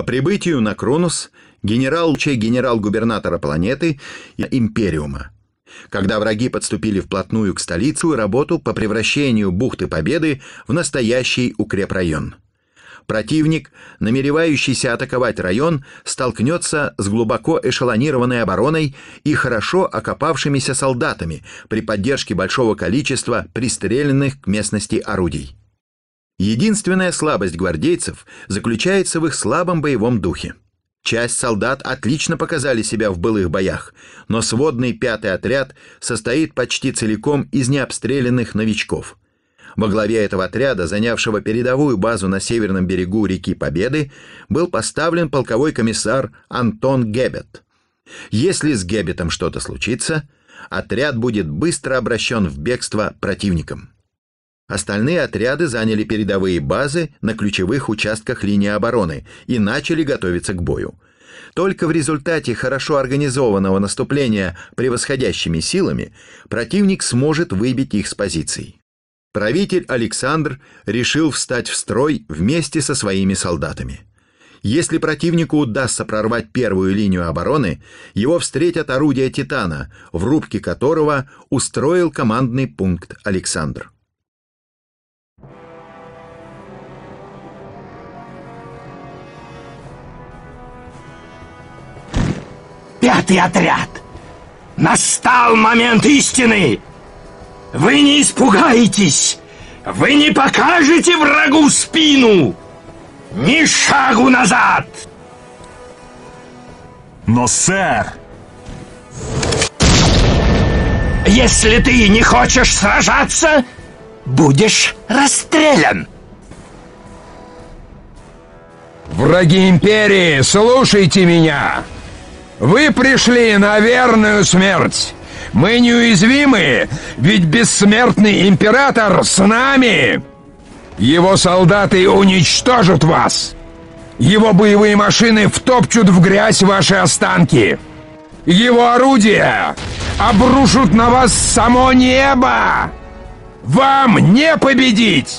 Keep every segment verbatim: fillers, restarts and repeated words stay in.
По прибытию на Кронус генерал генерал-губернатора планеты и Империума. Когда враги подступили вплотную к столице, работу по превращению бухты Победы в настоящий укрепрайон. Противник, намеревающийся атаковать район, столкнется с глубоко эшелонированной обороной и хорошо окопавшимися солдатами при поддержке большого количества пристреленных к местности орудий. Единственная слабость гвардейцев заключается в их слабом боевом духе. Часть солдат отлично показали себя в былых боях, но сводный пятый отряд состоит почти целиком из необстрелянных новичков. Во главе этого отряда, занявшего передовую базу на северном берегу реки Победы, был поставлен полковой комиссар Антон Геббет. Если с Геббетом что-то случится, отряд будет быстро обращен в бегство противником. Остальные отряды заняли передовые базы на ключевых участках линии обороны и начали готовиться к бою. Только в результате хорошо организованного наступления превосходящими силами противник сможет выбить их с позиций. Правитель Александр решил встать в строй вместе со своими солдатами. Если противнику удастся прорвать первую линию обороны, его встретят орудия «Титана», в рубке которого устроил командный пункт Александр. Пятый отряд! Настал момент истины! Вы не испугаетесь! Вы не покажете врагу спину! Ни шагу назад! Но, сэр! Если ты не хочешь сражаться, будешь расстрелян! Враги империи, слушайте меня! Вы пришли на верную смерть! Мы неуязвимы, ведь бессмертный император с нами! Его солдаты уничтожат вас! Его боевые машины втопчут в грязь ваши останки! Его орудия обрушат на вас само небо! Вам не победить!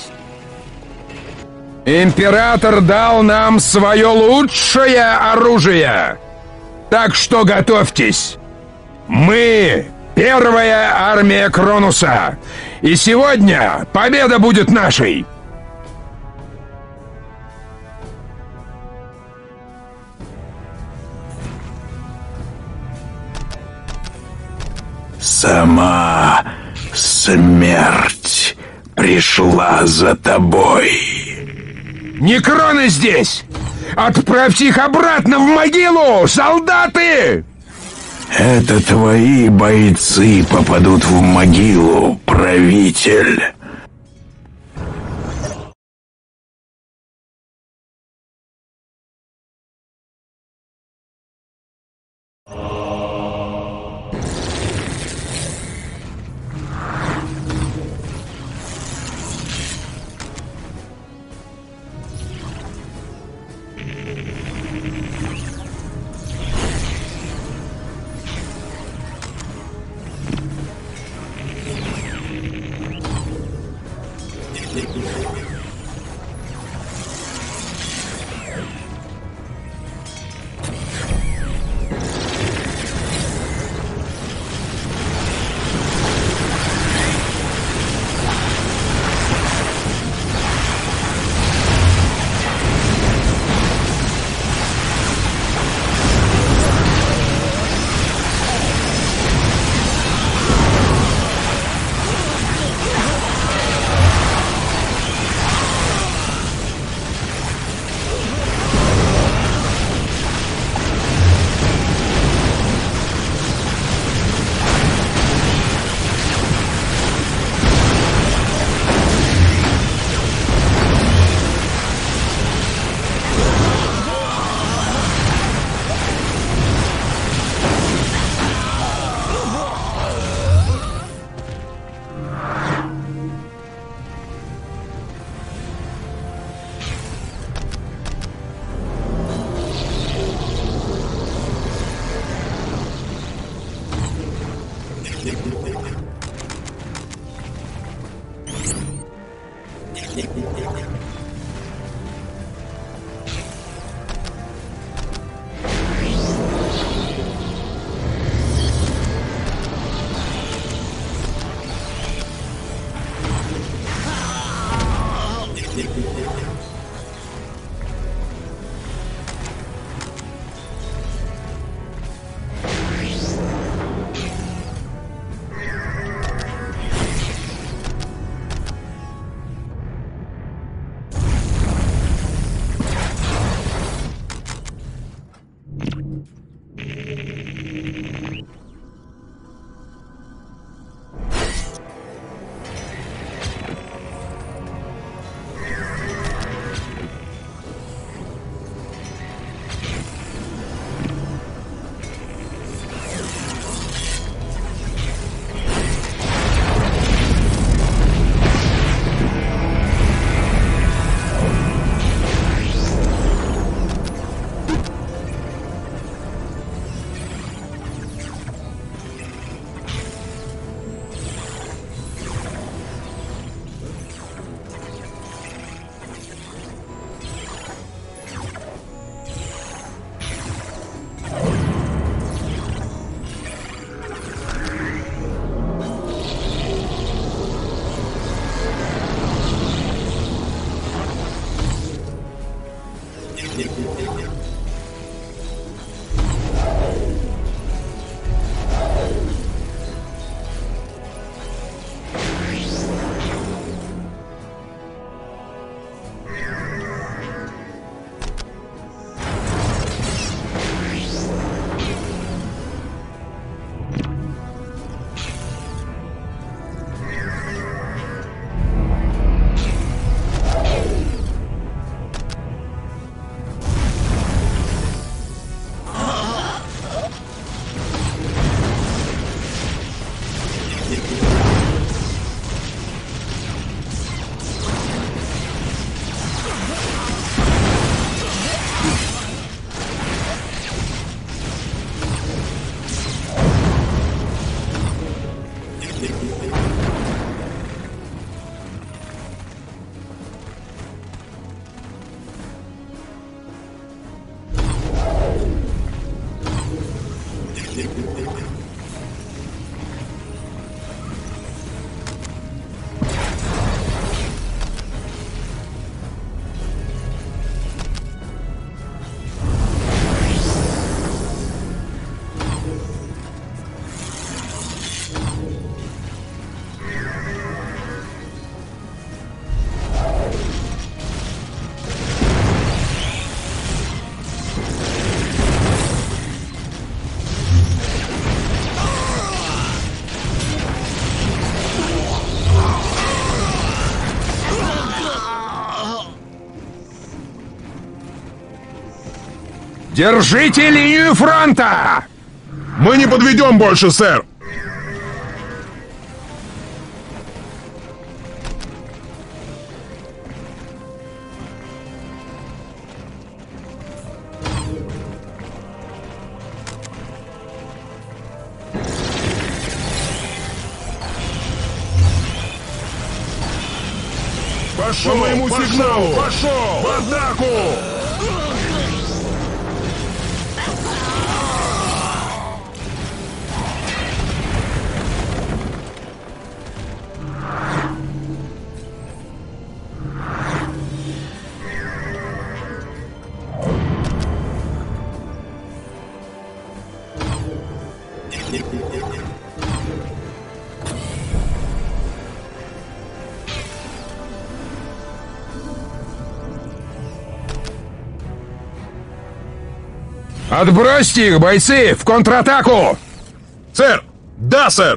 Император дал нам свое лучшее оружие! Так что готовьтесь! Мы — первая армия Кронуса! И сегодня победа будет нашей! Сама смерть пришла за тобой. Некроны здесь! Отправьте их обратно в могилу, солдаты! Это твои бойцы попадут в могилу, правитель. Держите линию фронта! Мы не подведем больше, сэр! Пошел, по моему пошел, сигналу! Пошел! В атаку! Отбросьте их, бойцы! В контратаку! Сэр! Да, сэр!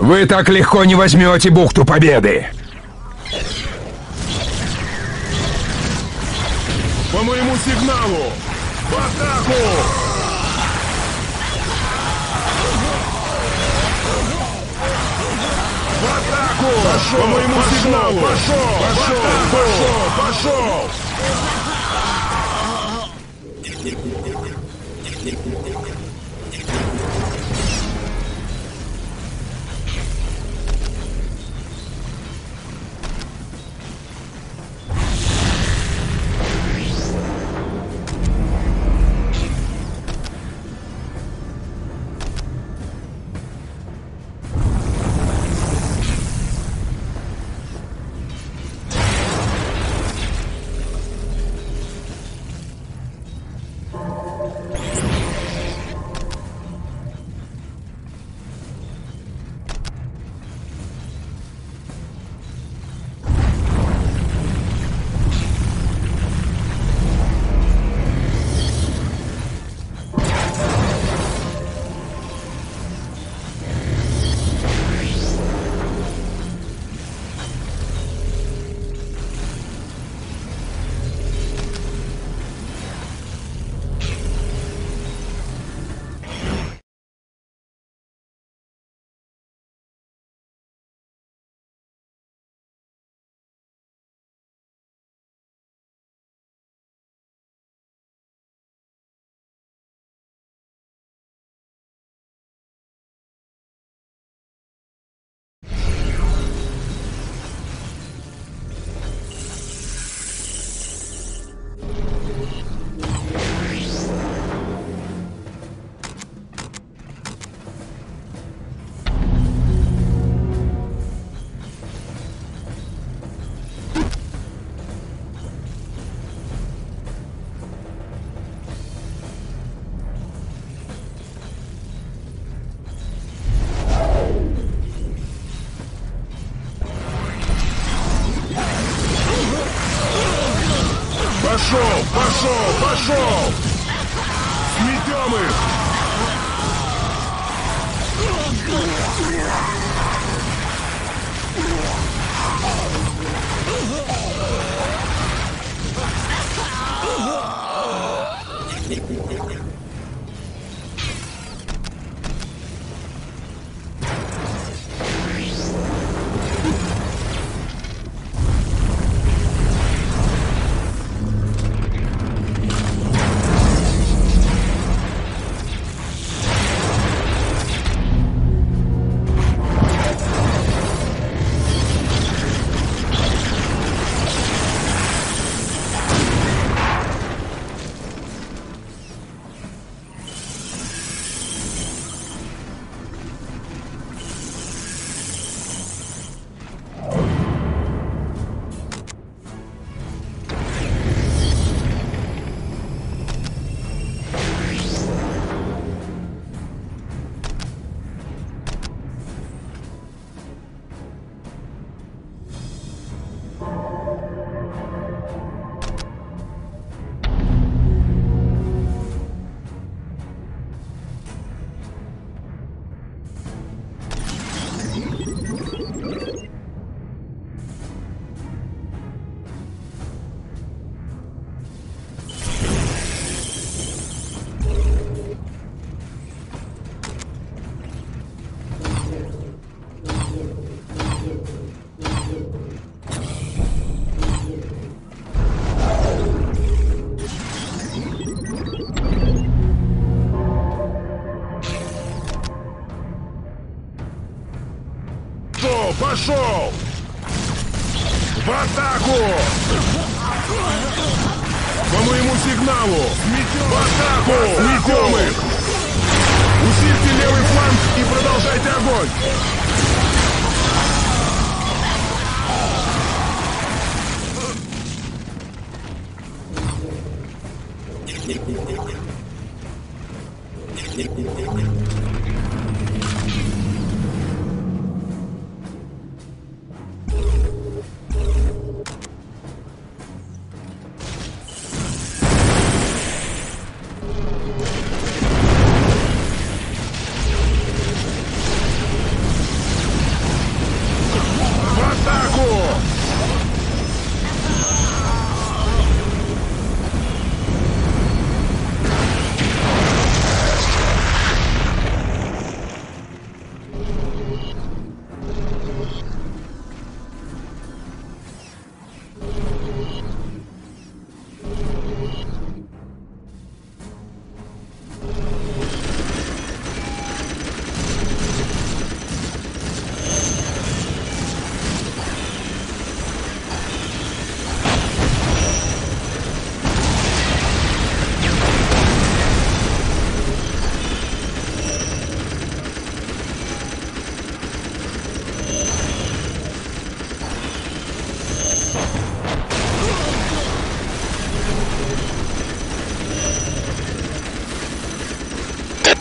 Вы так легко не возьмете бухту Победы! По моему сигналу! В атаку! В атаку! Пошел! По моему пошел, сигналу! Пошел! Пошел! Пошел! Пошел! Пошел! Пошел! Пошел! Сметем их! Пошел! В атаку! По моему сигналу! Сметем! В атаку! Сметем их! Усильте левый фланг и продолжайте огонь!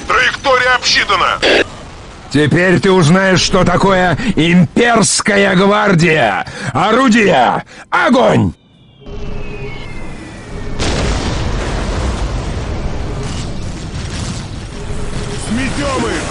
Траектория обсчитана! Теперь ты узнаешь, что такое имперская гвардия! Орудия! Огонь! Сметем их!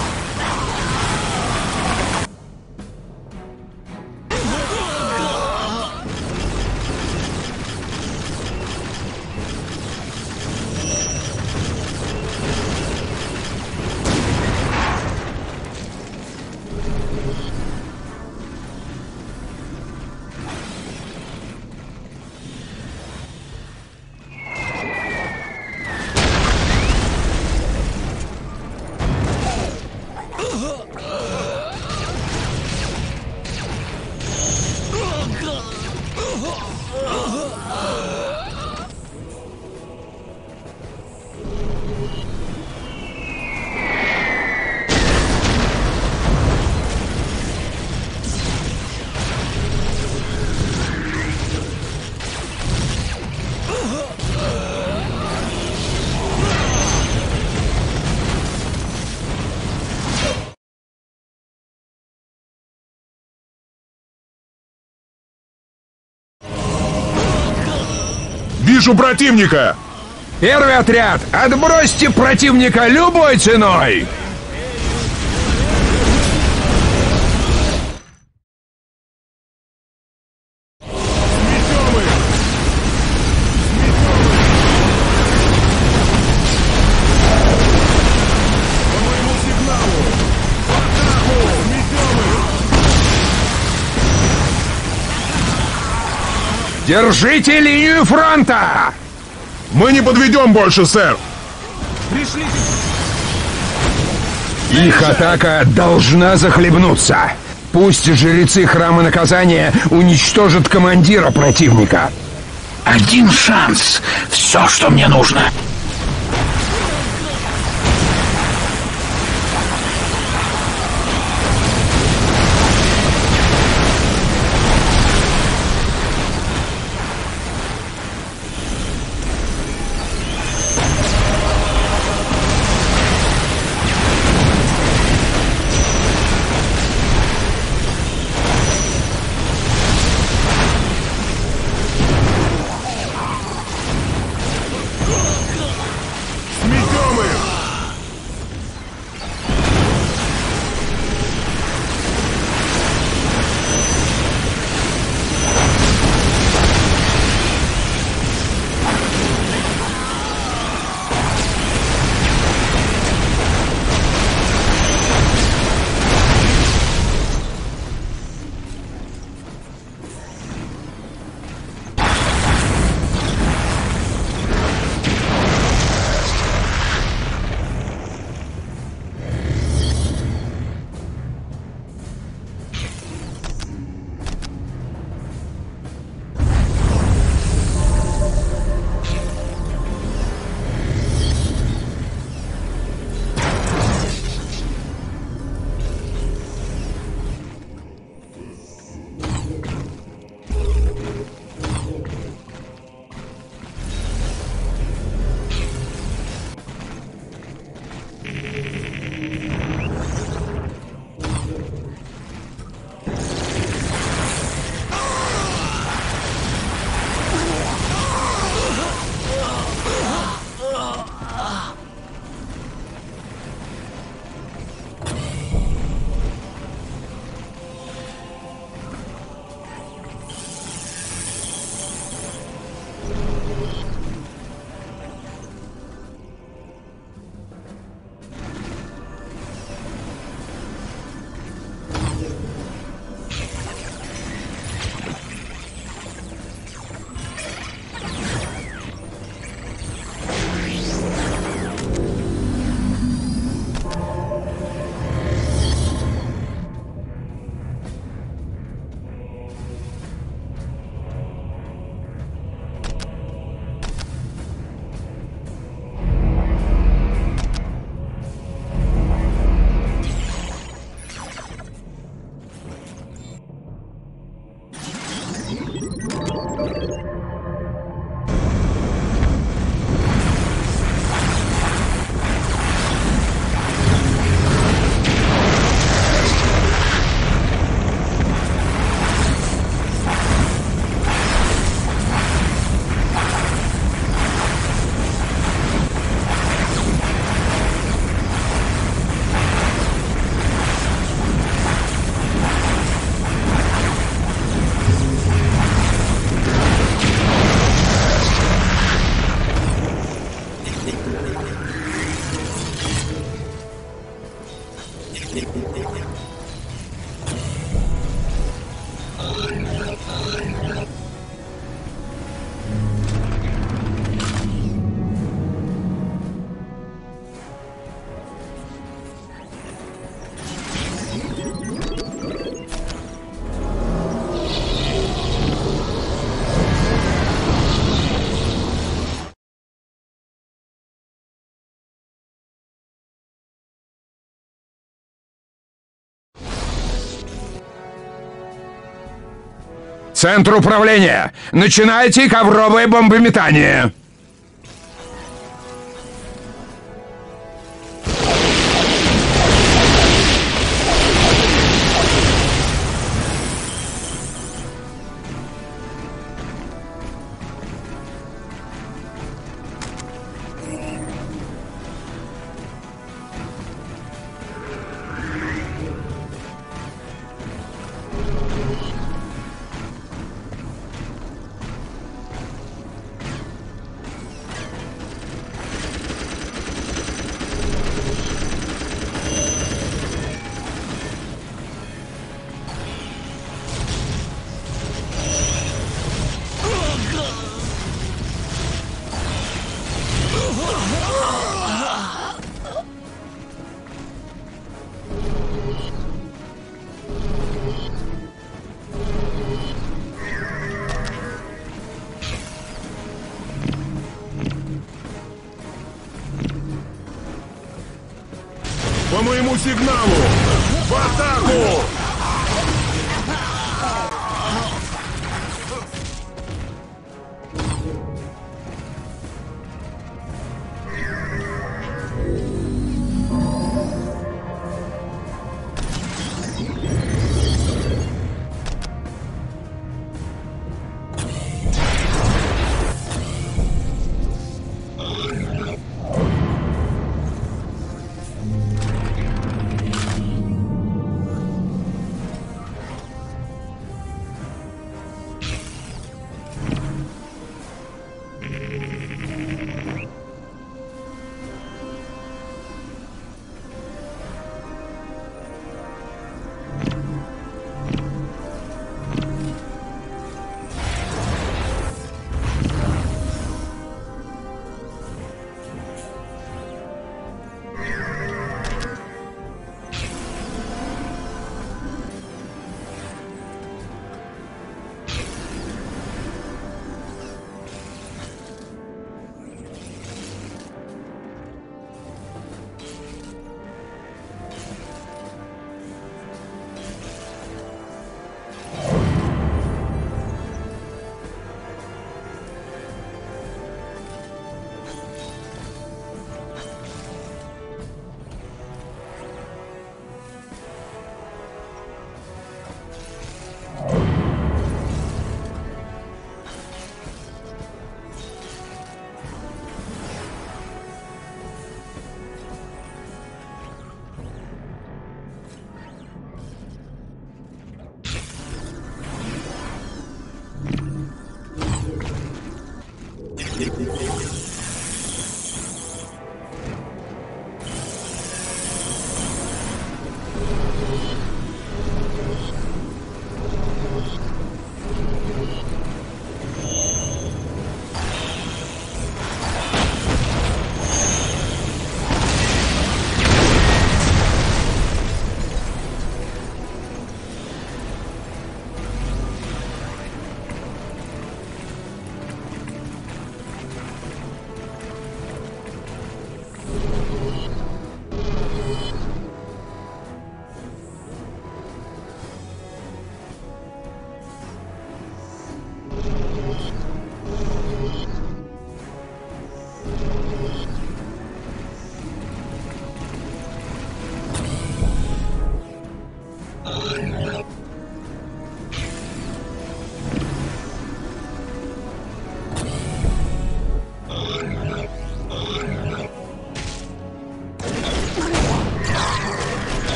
Вижу противника! Первый отряд! Отбросьте противника любой ценой! Сметем их! По моему сигналу! В атаку! Сметем их! Держите линию фронта! Мы не подведем больше, сэр! Их атака должна захлебнуться. Пусть жрецы Храма Наказания уничтожат командира противника. Один шанс. Все, что мне нужно. Центр управления! Начинайте ковровое бомбометание! По моему сигналу! В атаку!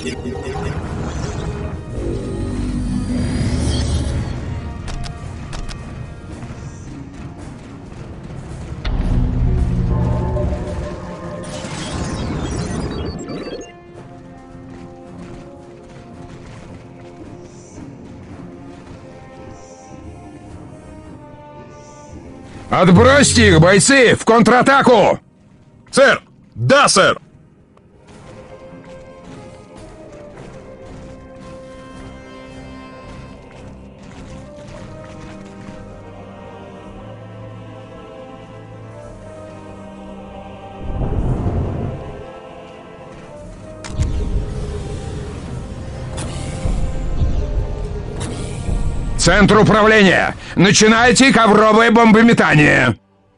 Отбросьте их, бойцы! В контратаку! Сэр! Да, сэр! Центр управления! Начинайте ковровое бомбометание!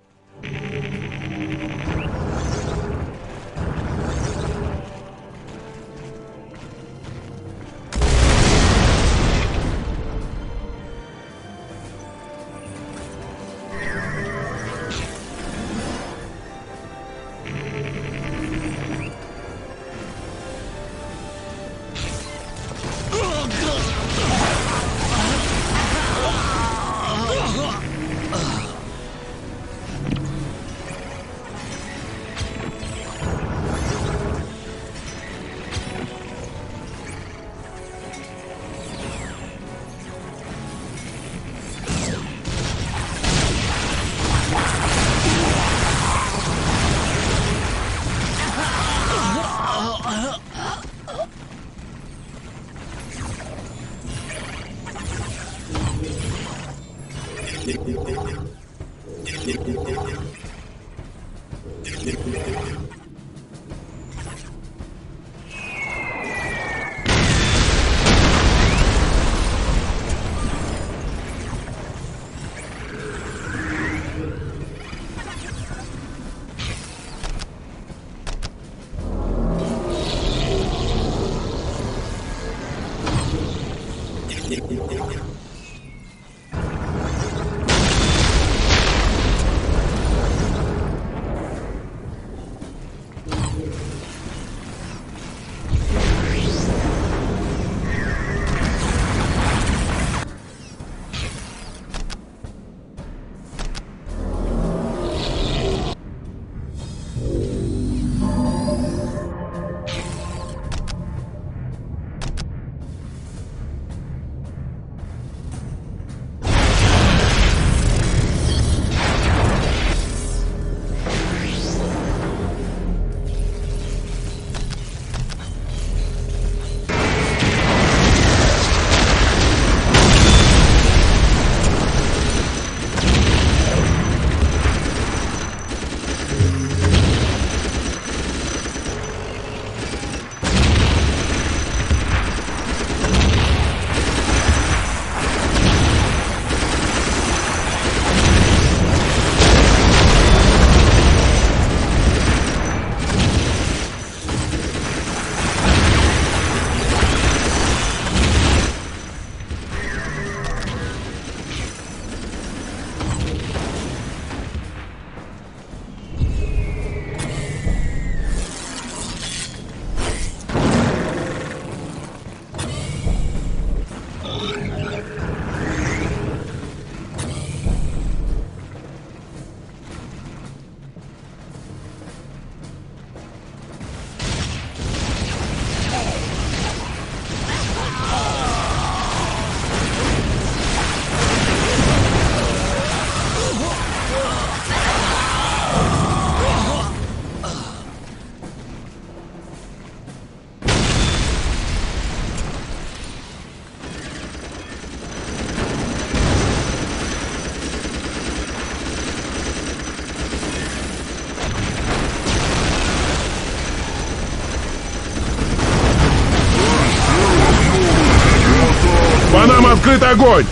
По нам открыт огонь!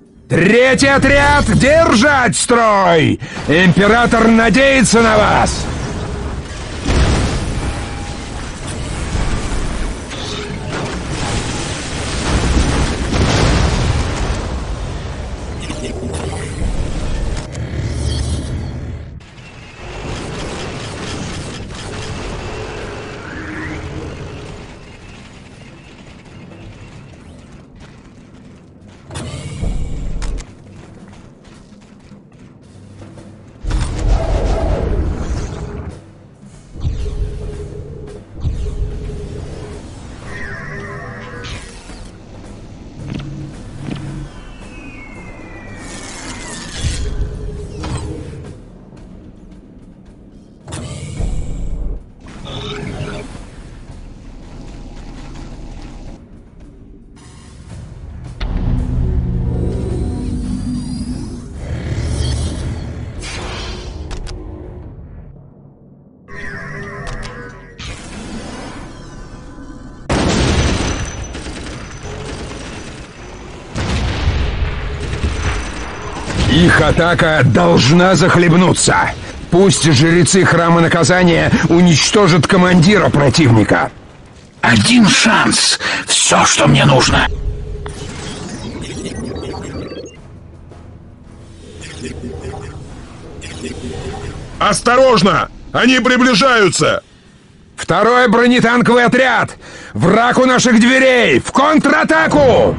Третий отряд, держать строй! Император надеется на вас! Их атака должна захлебнуться. Пусть жрецы Храма Наказания уничтожат командира противника. Один шанс. Все, что мне нужно. Осторожно! Они приближаются! Второй бронетанковый отряд! Враг у наших дверей! В контратаку!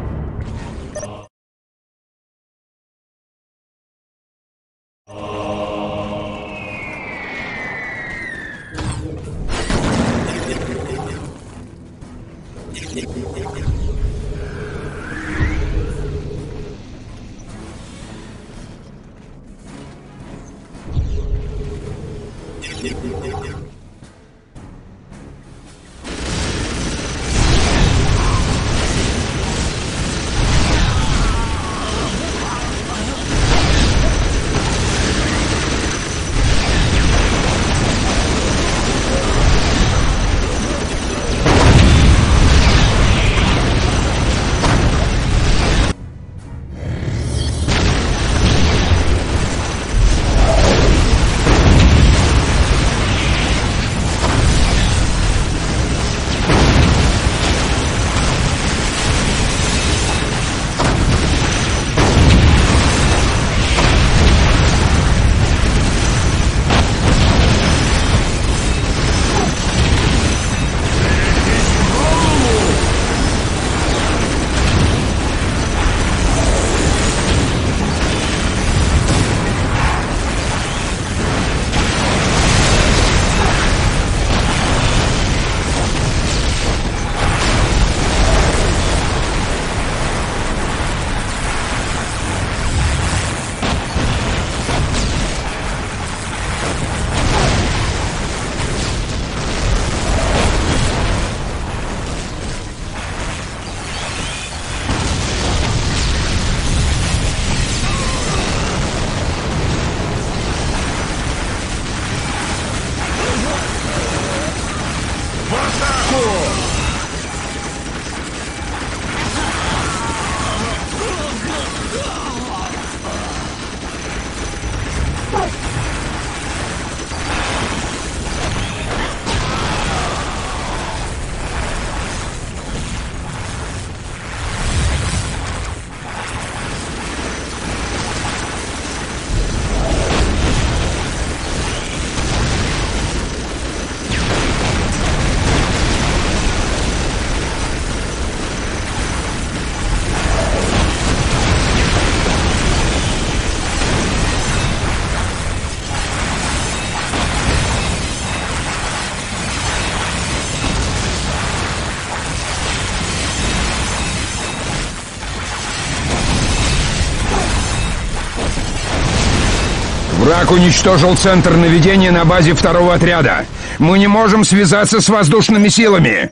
Враг уничтожил центр наведения на базе второго отряда. Мы не можем связаться с воздушными силами.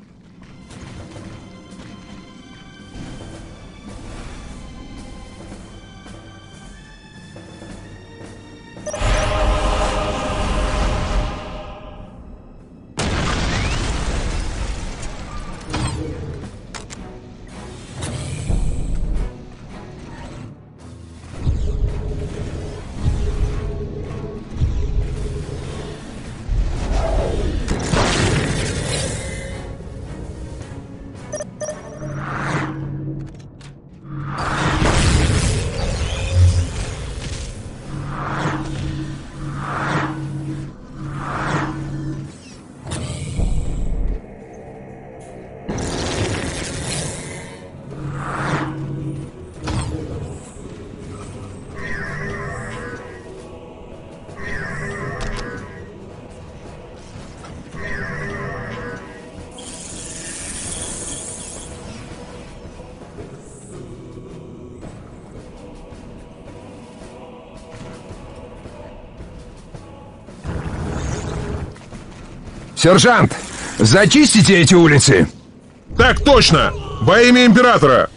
Сержант, зачистите эти улицы. Так точно! Во имя Императора!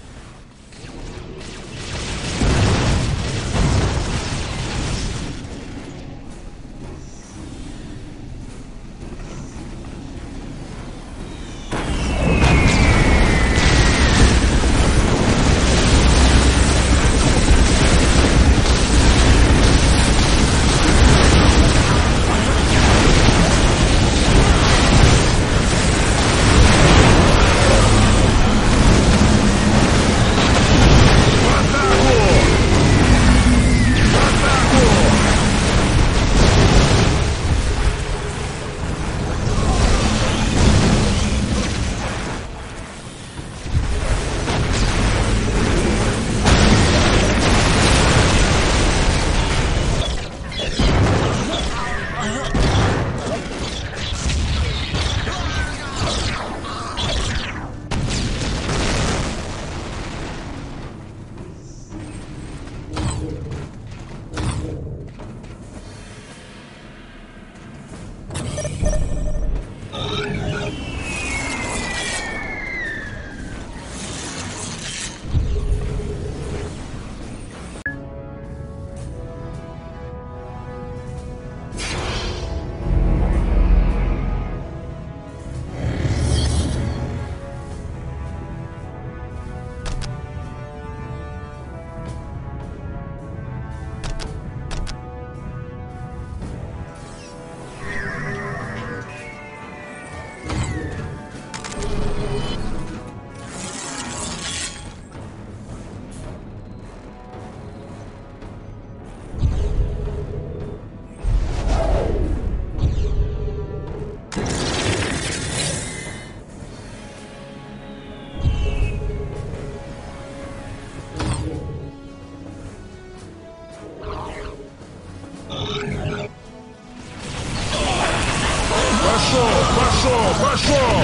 Пошел!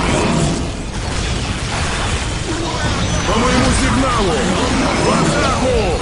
По моему сигналу! В атаку!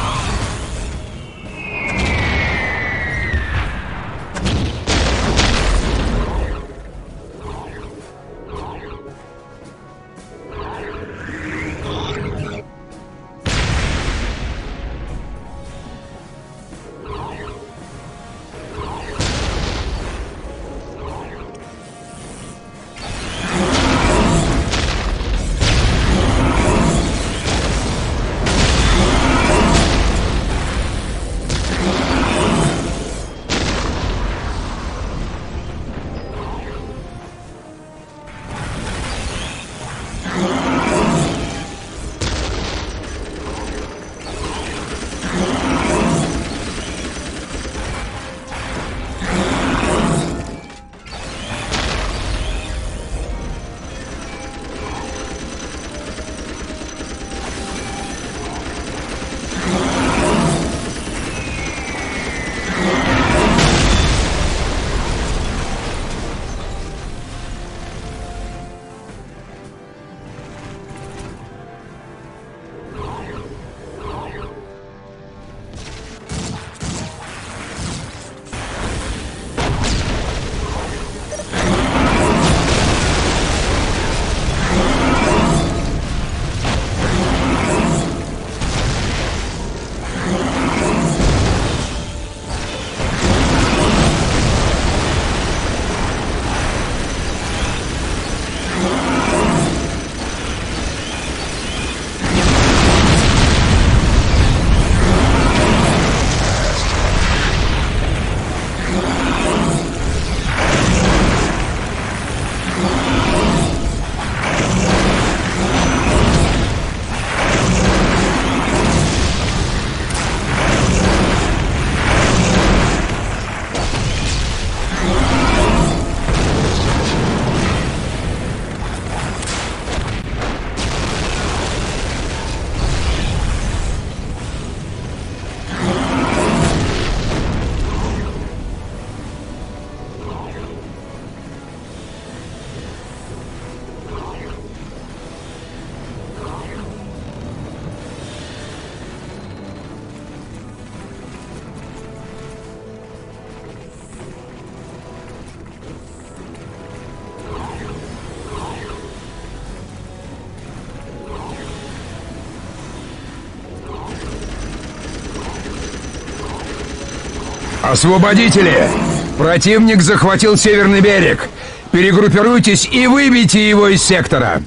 Освободители! Противник захватил северный берег. Перегруппируйтесь и выбейте его из сектора.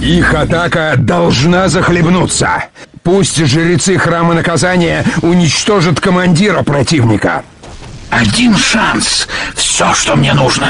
Их атака должна захлебнуться. Пусть жрецы храма наказания уничтожат командира противника. Один шанс. Все, что мне нужно.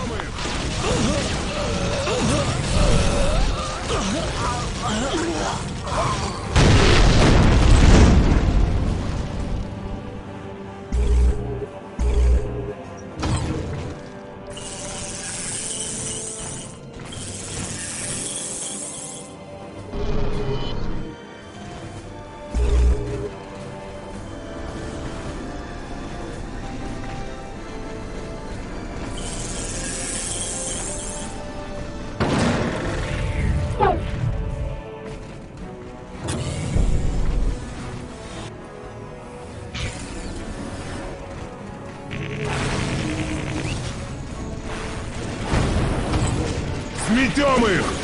Сметем их!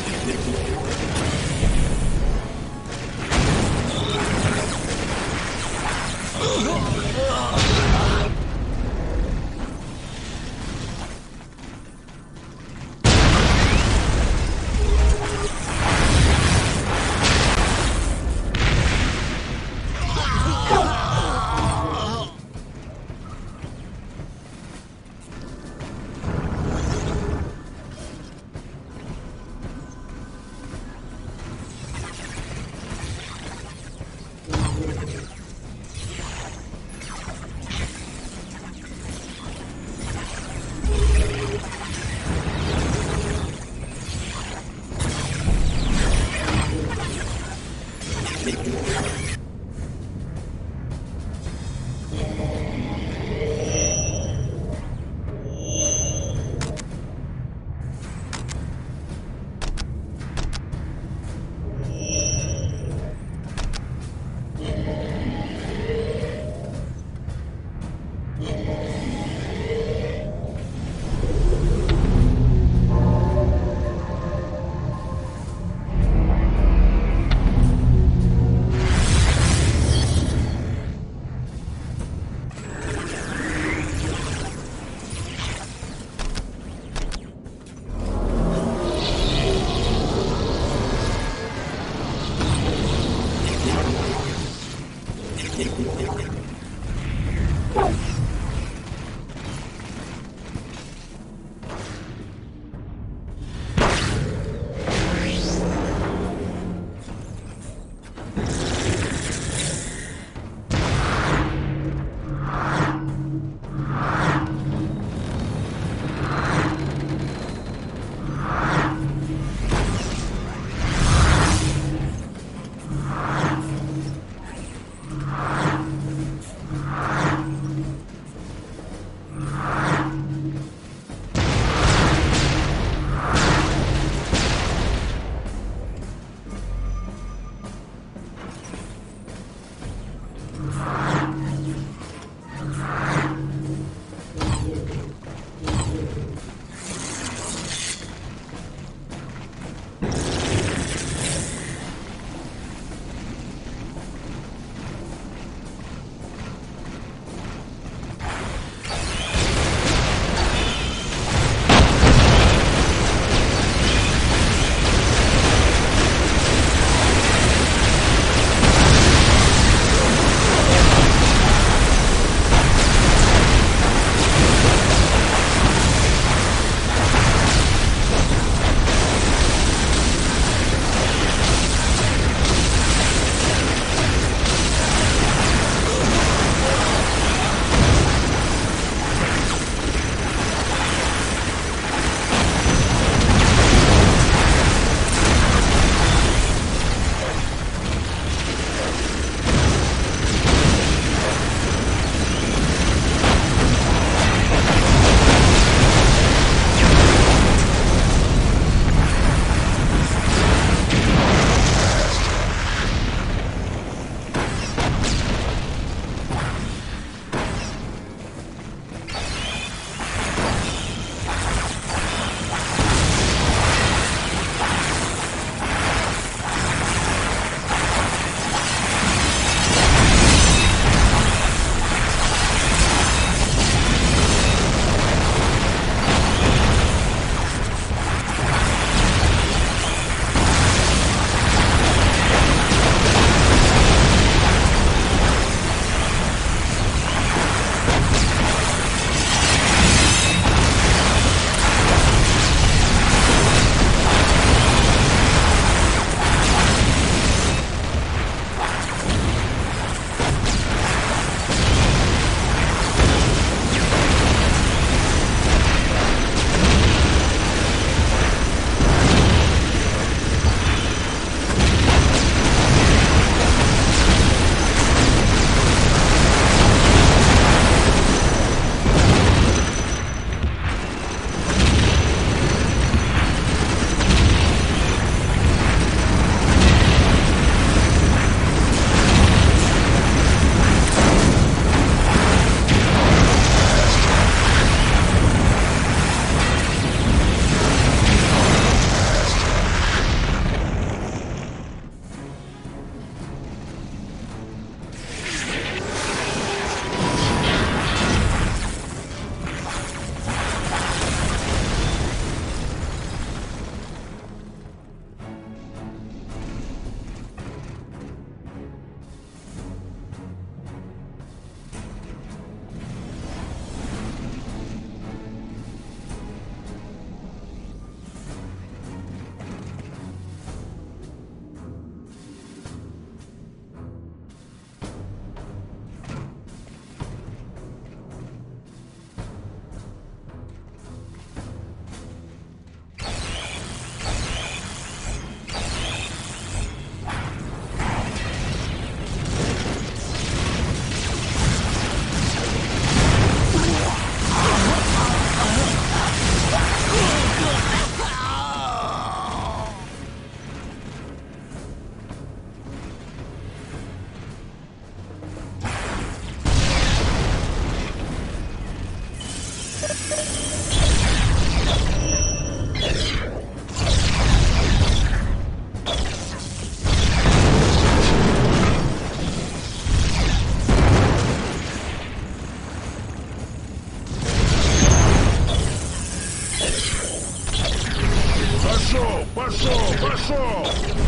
Пошел!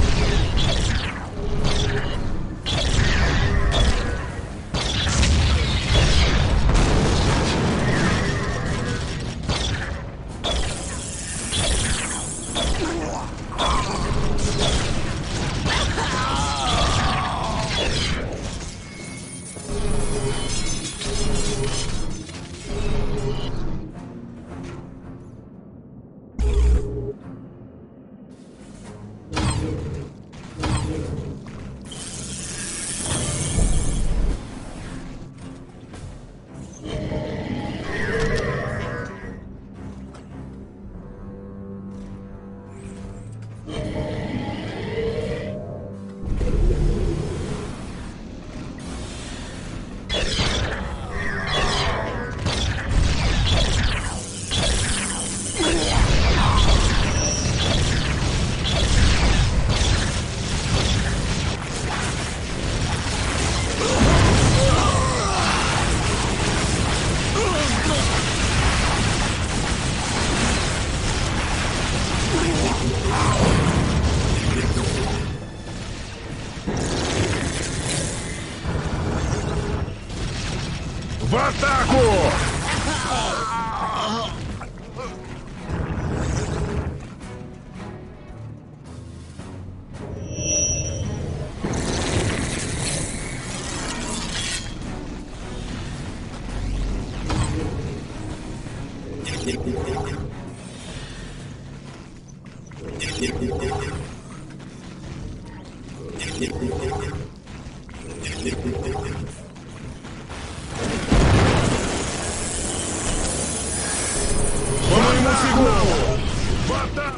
В атаку! По моему сигналу! В атаку!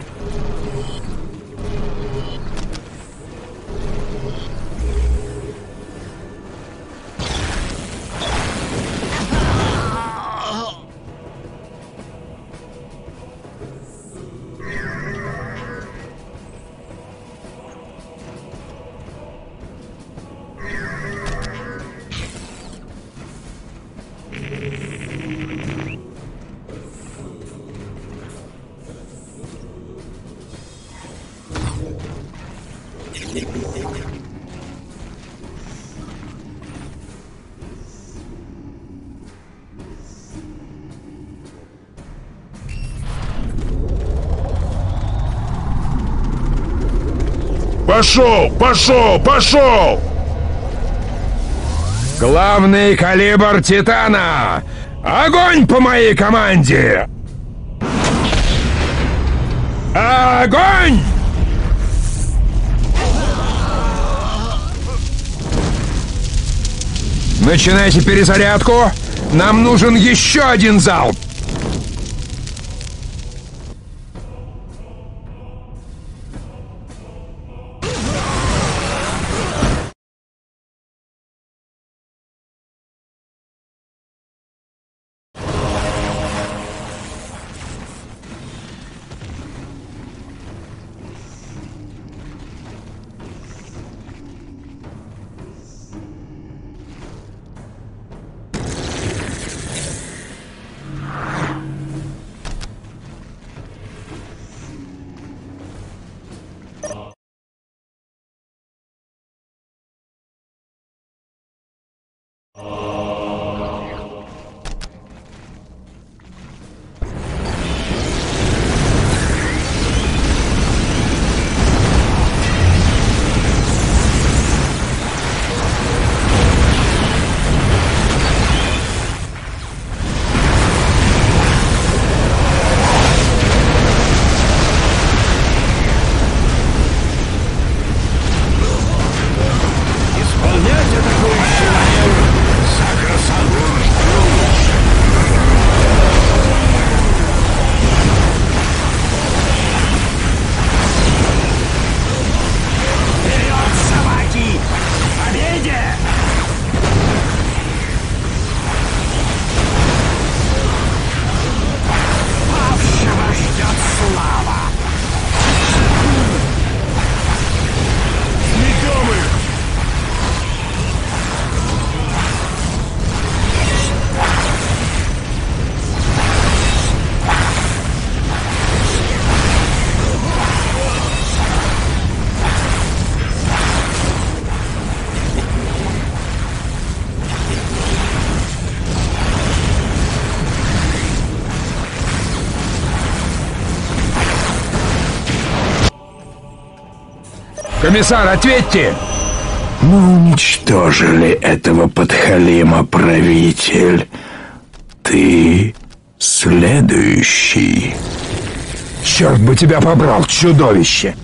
Пошел! Пошел! Пошел! Главный калибр Титана! Огонь по моей команде! Огонь! Начинайте перезарядку! Нам нужен еще один залп! Комиссар, ответьте! Мы уничтожили этого подхалима, правитель. Ты следующий. Черт бы тебя побрал, чудовище!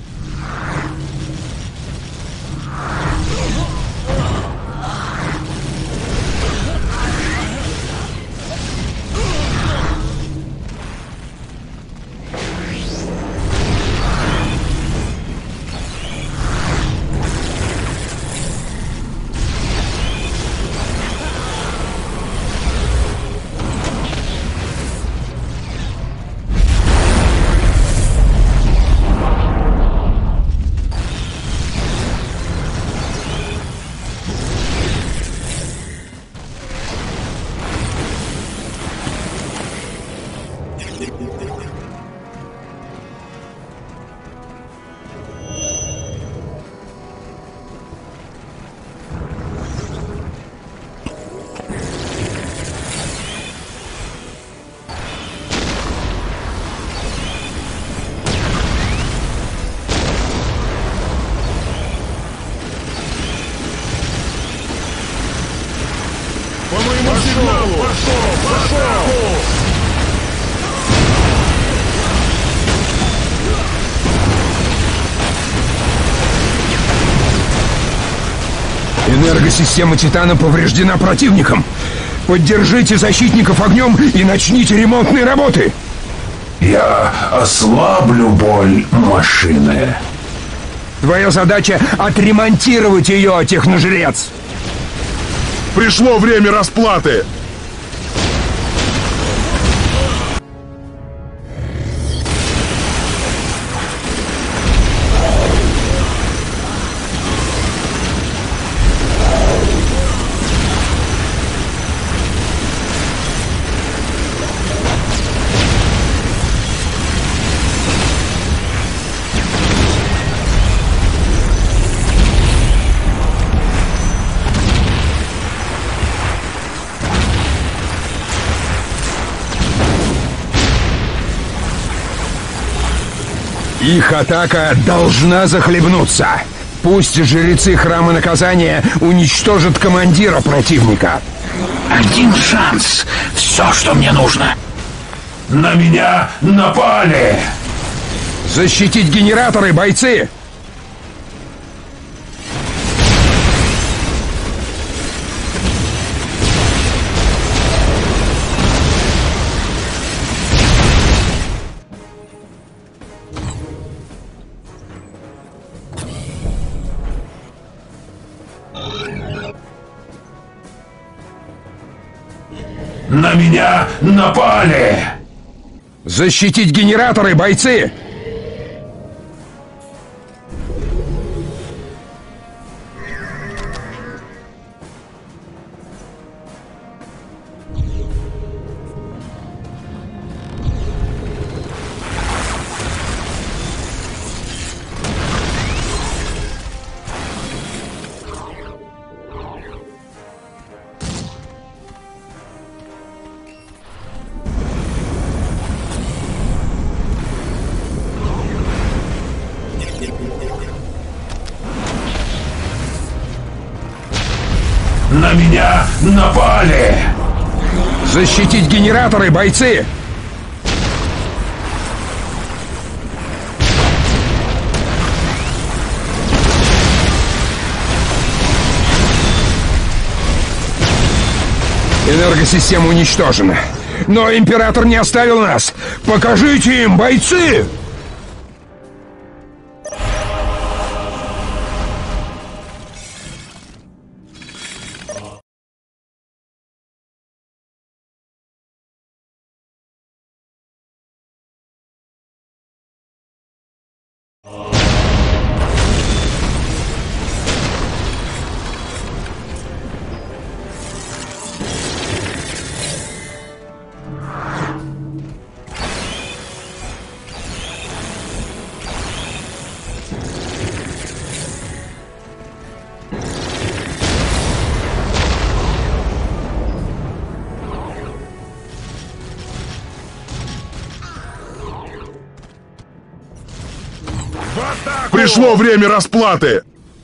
По моему сигналу! Пошел! Пошел! Энергосистема Титана повреждена противником. Поддержите защитников огнем и начните ремонтные работы. Я ослаблю боль машины. Твоя задача — отремонтировать ее, техножрец. Пришло время расплаты! Их атака должна захлебнуться. Пусть жрецы Храма Наказания уничтожат командира противника. Один шанс. Все, что мне нужно. На меня напали! Защитить генераторы, бойцы! На меня напали! Защитить генераторы, бойцы! На меня напали! Защитить генераторы, бойцы! Энергосистема уничтожена. Но Император не оставил нас. Покажите им, бойцы! Пришло время расплаты!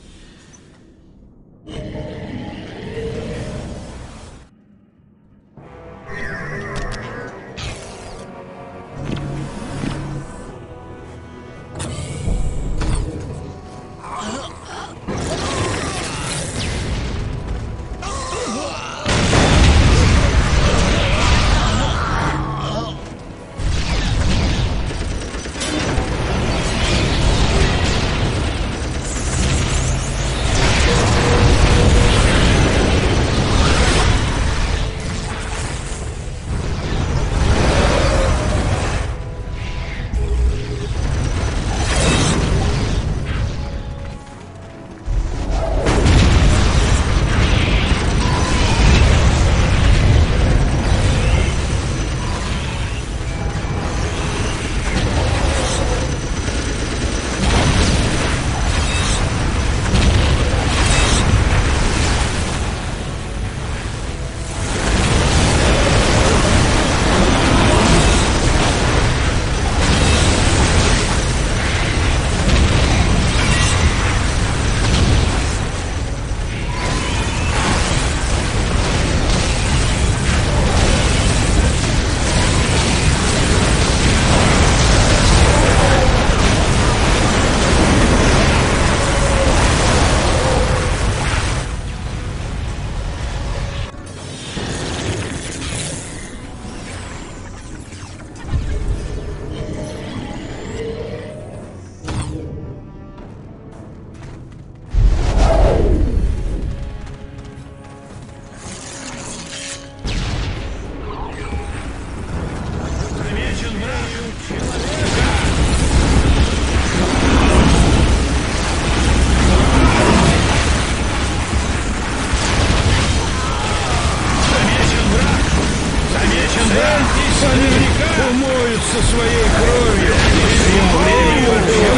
Умоются своей кровью. Пришло время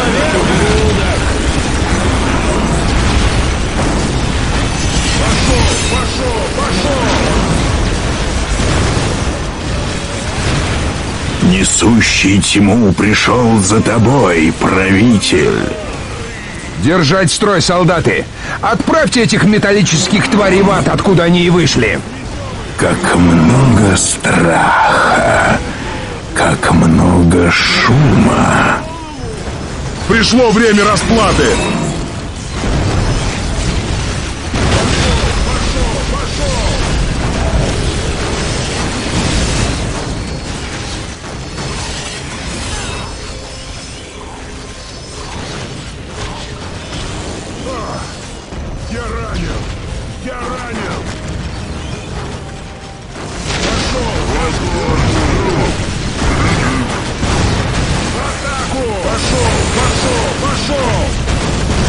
ублюдок. Пошел, пошел, пошел! Несущий тьму пришел за тобой, правитель. Держать строй, солдаты! Отправьте этих металлических тварей в ад, откуда они и вышли! Как много страха, как много шума. Пришло время расплаты! Я ранен! Я ранен! Пошел! В атаку! Пошел! Пошел! Пошел!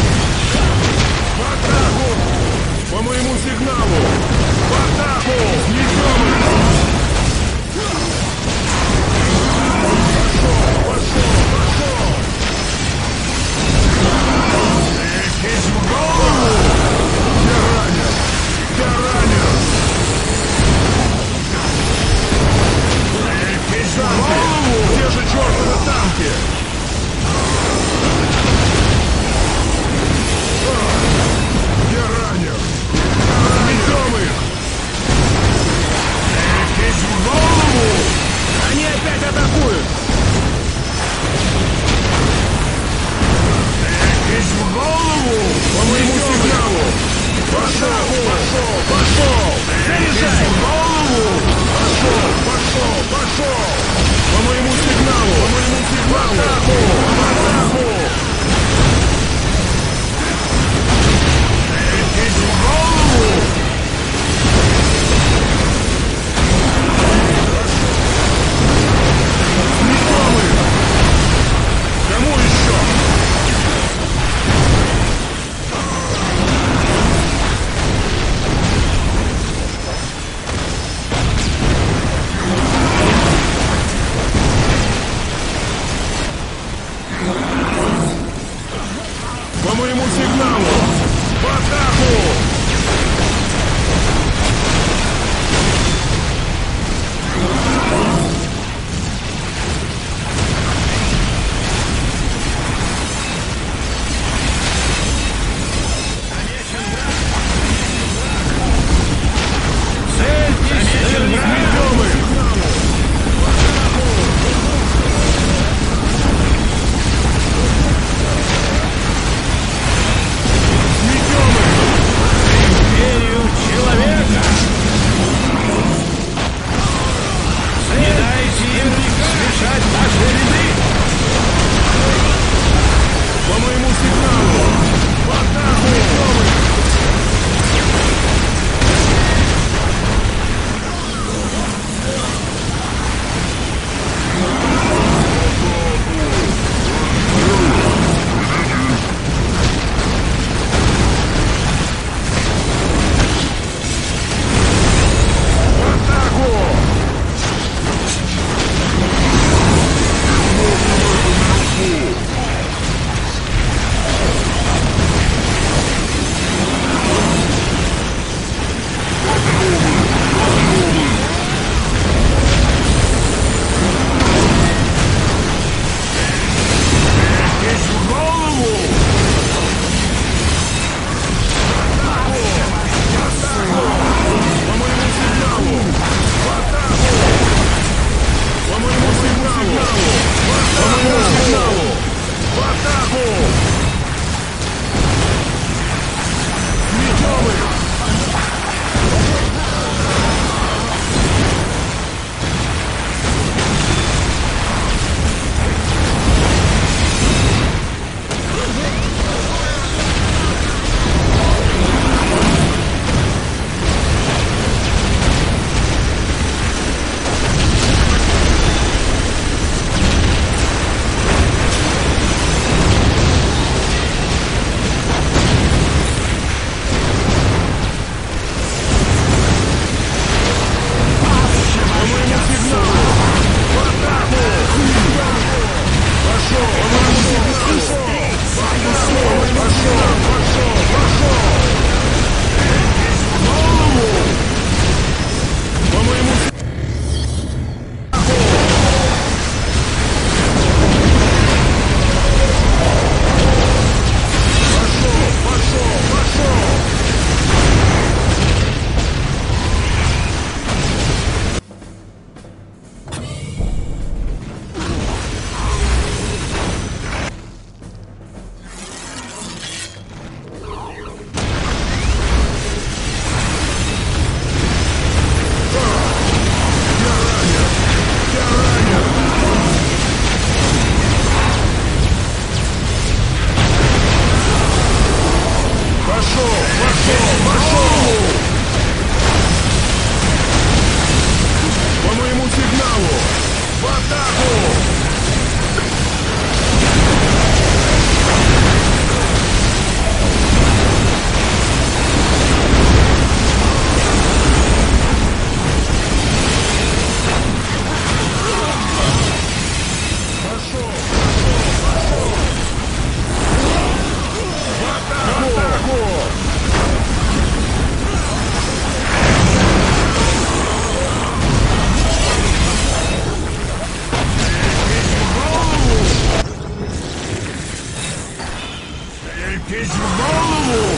Бейтесь в голову!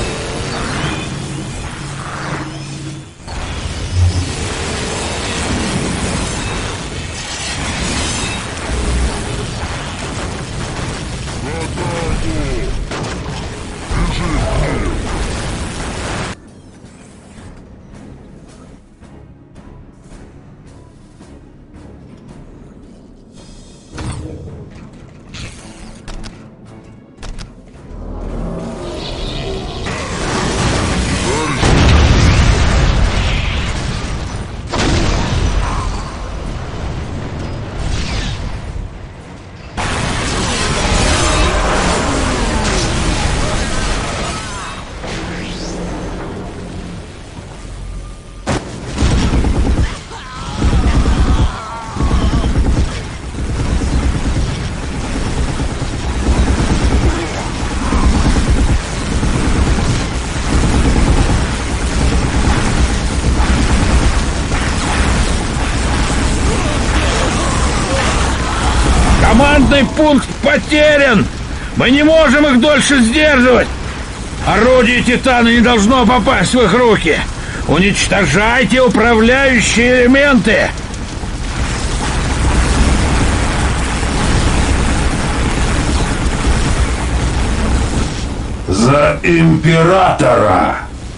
Командный пункт потерян! Мы не можем их дольше сдерживать! Орудие Титана не должно попасть в их руки! Уничтожайте управляющие элементы! За Императора!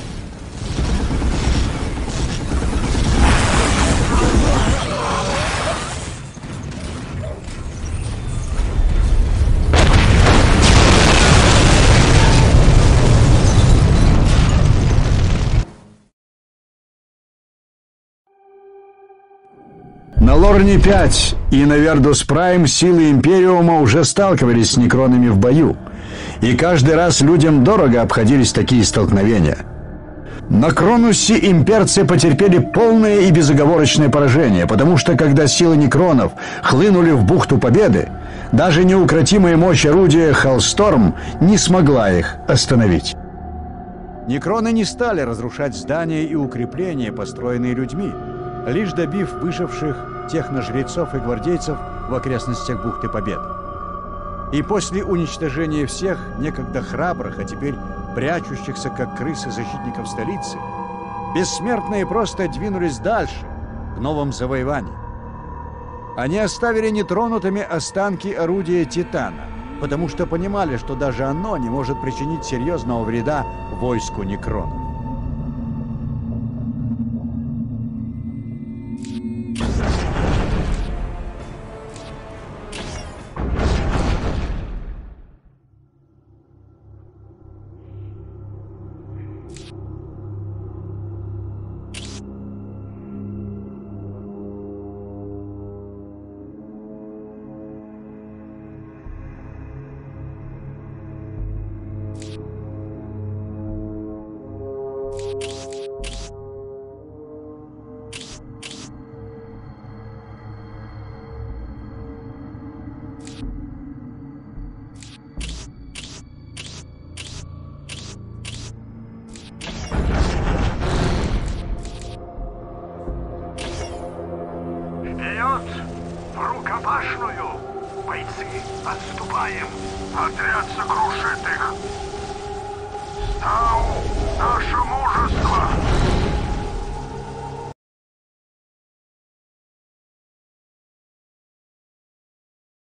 На Лорне пять и на Вердус Прайм силы Империума уже сталкивались с некронами в бою, и каждый раз людям дорого обходились такие столкновения. На Кронусе имперцы потерпели полное и безоговорочное поражение, потому что когда силы некронов хлынули в бухту Победы, даже неукротимая мощь орудия Халсторм не смогла их остановить. Некроны не стали разрушать здания и укрепления, построенные людьми, лишь добив выживших техножрецов и гвардейцев в окрестностях бухты Победы. И после уничтожения всех некогда храбрых, а теперь прячущихся как крысы защитников столицы, бессмертные просто двинулись дальше, к новым завоеваниям. Они оставили нетронутыми останки орудия Титана, потому что понимали, что даже оно не может причинить серьезного вреда войску некронов. Отступаем! Отряд сокрушит их! Стау! Нашему